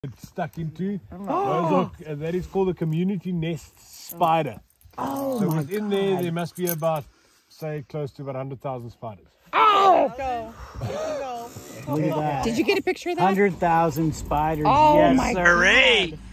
It's stuck into. That is called a community nest spider. So within there must be about, say, close to about 100,000 spiders. Oh! Look at that. Did you get a picture of that? 100,000 spiders. Oh yes, my sirree. God.